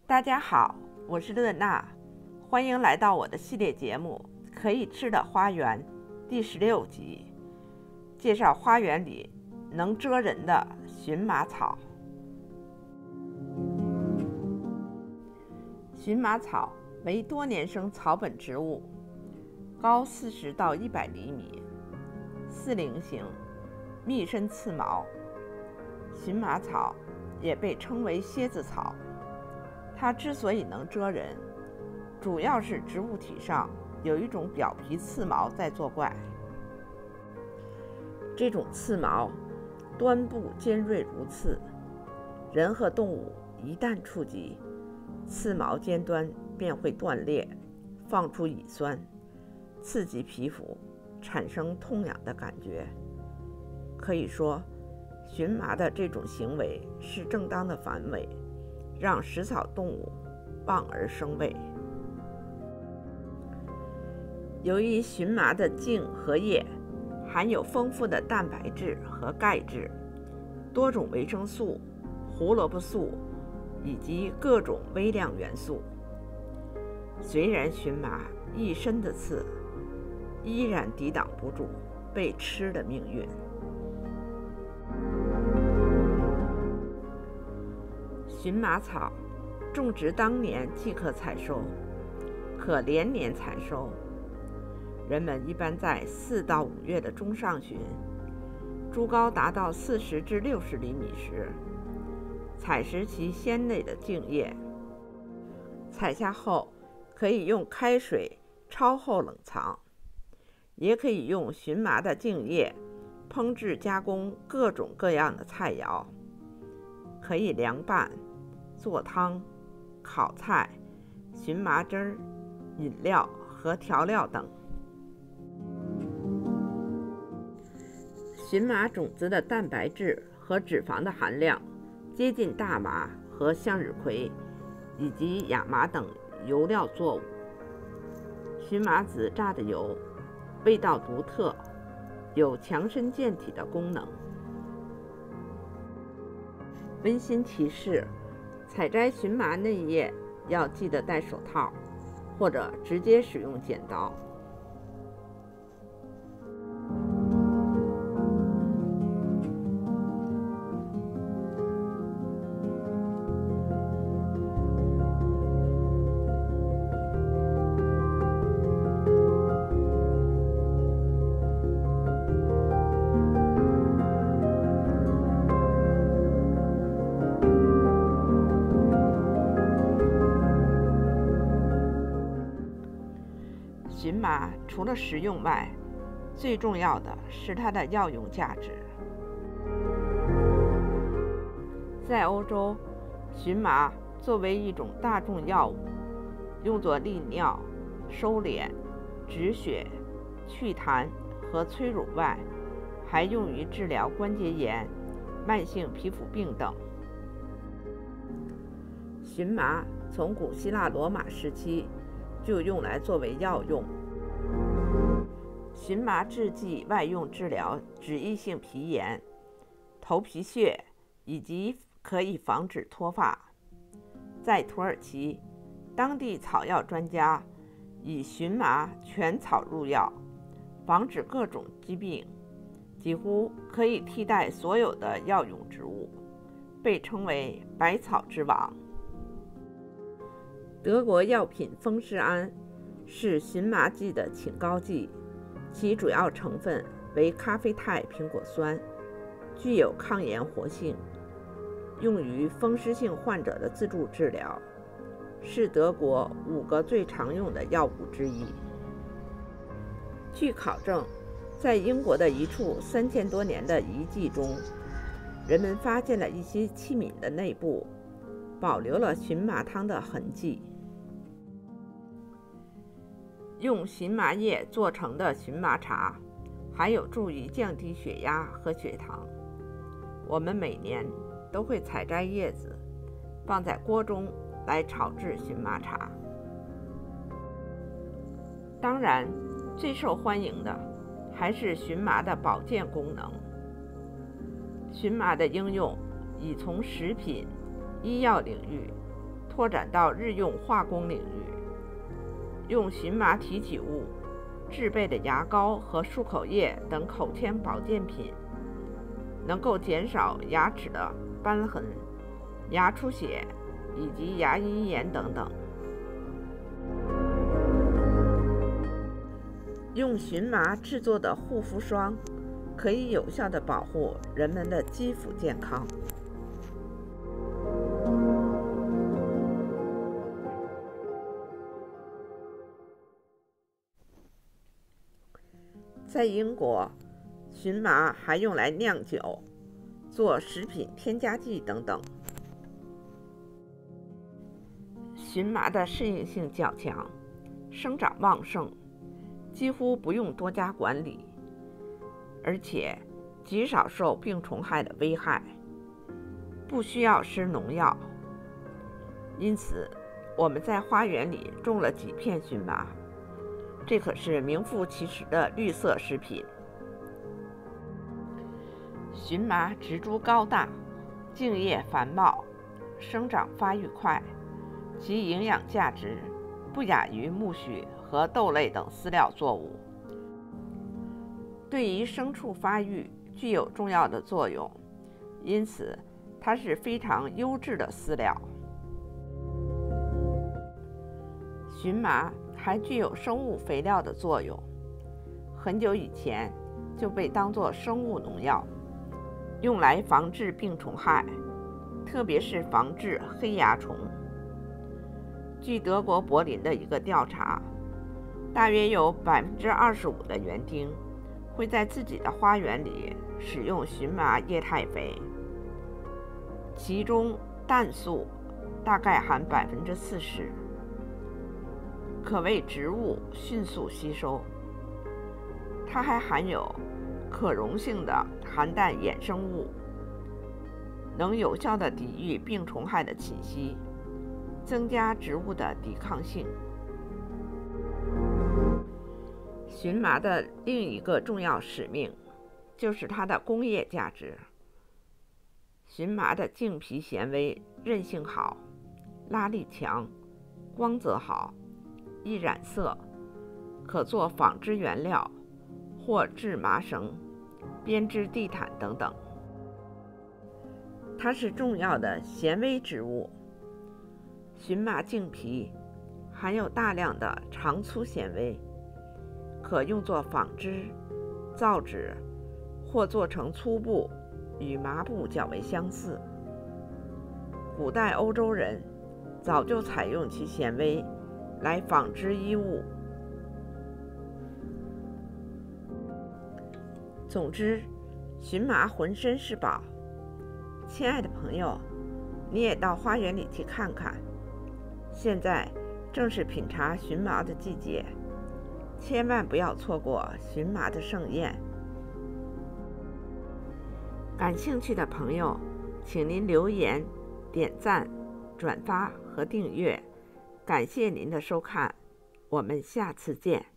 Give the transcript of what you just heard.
大家好，我是乐娜，欢迎来到我的系列节目《可以吃的花园》第16集，介绍花园里能蜇人的荨麻草。荨麻草为多年生草本植物，高40到100厘米，四棱形，密身刺毛。荨麻草也被称为蝎子草。它之所以能蜇人，主要是植物体上有一种表皮刺毛在作怪。这种刺毛端部尖锐如刺，人和动物一旦触及，刺毛尖端便会断裂，放出乙酸，刺激皮肤，产生痛痒的感觉。可以说，荨麻的这种行为是正当的防卫，让食草动物望而生畏。由于荨麻的茎和叶含有丰富的蛋白质和钙质、多种维生素、胡萝卜素以及各种微量元素，虽然荨麻一身的刺，依然抵挡不住被吃的命运。荨麻草种植当年即可采收，可连年采收。人们一般在4到5月的中上旬，株高达到40至60厘米时，采食其鲜嫩的茎叶。采下后，可以用开水焯后冷藏，也可以用荨麻的茎叶烹制加工各种各样的菜肴，可以凉拌、做汤、烤菜、荨麻汁儿、饮料和调料等。荨麻种子的蛋白质和脂肪的含量接近大麻和向日葵以及亚麻等油料作物。荨麻籽榨的油味道独特，有强身健体的功能。温馨提示：采摘荨麻嫩叶要记得戴手套，或者直接使用剪刀。荨麻除了食用外，最重要的是它的药用价值。在欧洲，荨麻作为一种大众药物，用作利尿、收敛、止血、祛痰和催乳外，还用于治疗关节炎、慢性皮肤病等。荨麻从古希腊罗马时期就用来作为药用。荨麻制剂外用治疗脂溢性皮炎、头皮屑以及可以防止脱发。在土耳其，当地草药专家以荨麻全草入药，防止各种疾病，几乎可以替代所有的药用植物，被称为百草之王。德国药品风湿胺是荨麻剂的请膏剂，其主要成分为咖啡肽苹果酸，具有抗炎活性，用于风湿性患者的自助治疗，是德国5个最常用的药物之一。据考证，在英国的一处3000多年的遗迹中，人们发现了一些器皿的内部保留了荨麻汤的痕迹。用荨麻叶做成的荨麻茶还有助于降低血压和血糖。我们每年都会采摘叶子，放在锅中来炒制荨麻茶。当然，最受欢迎的还是荨麻的保健功能。荨麻的应用已从食品、医药领域拓展到日用化工领域，用荨麻提取物制备的牙膏和漱口液等口腔保健品，能够减少牙齿的瘢痕、牙出血以及牙龈炎等等。用荨麻制作的护肤霜可以有效地保护人们的肌肤健康。在英国，荨麻还用来酿酒、做食品添加剂等等。荨麻的适应性较强，生长旺盛，几乎不用多加管理，而且极少受病虫害的危害，不需要施农药。因此，我们在花园里种了几片荨麻，这可是名副其实的绿色食品。荨麻植株高大，茎叶繁茂，生长发育快，其营养价值不亚于苜蓿和豆类等饲料作物，对于牲畜发育具有重要的作用，因此它是非常优质的饲料。荨麻还具有生物肥料的作用，很久以前就被当作生物农药，用来防治病虫害，特别是防治黑蚜虫。据德国柏林的一个调查，大约有25%的园丁会在自己的花园里使用荨麻液态肥，其中氮素大概含40%，可为植物迅速吸收。它还含有可溶性的含氮衍生物，能有效地抵御病虫害的侵袭，增加植物的抵抗性。荨麻的另一个重要使命就是它的工业价值。荨麻的茎皮纤维韧性好，拉力强，光泽好，易染色，可做纺织原料或制麻绳、编织地毯等等。它是重要的纤维植物。荨麻茎皮含有大量的长粗纤维，可用作纺织、造纸或做成粗布，与麻布较为相似。古代欧洲人早就采用其纤维来纺织衣物。总之，荨麻浑身是宝。亲爱的朋友，你也到花园里去看看，现在正是品茶荨麻的季节，千万不要错过荨麻的盛宴。感兴趣的朋友，请您留言、点赞、转发和订阅。感谢您的收看，我们下次见。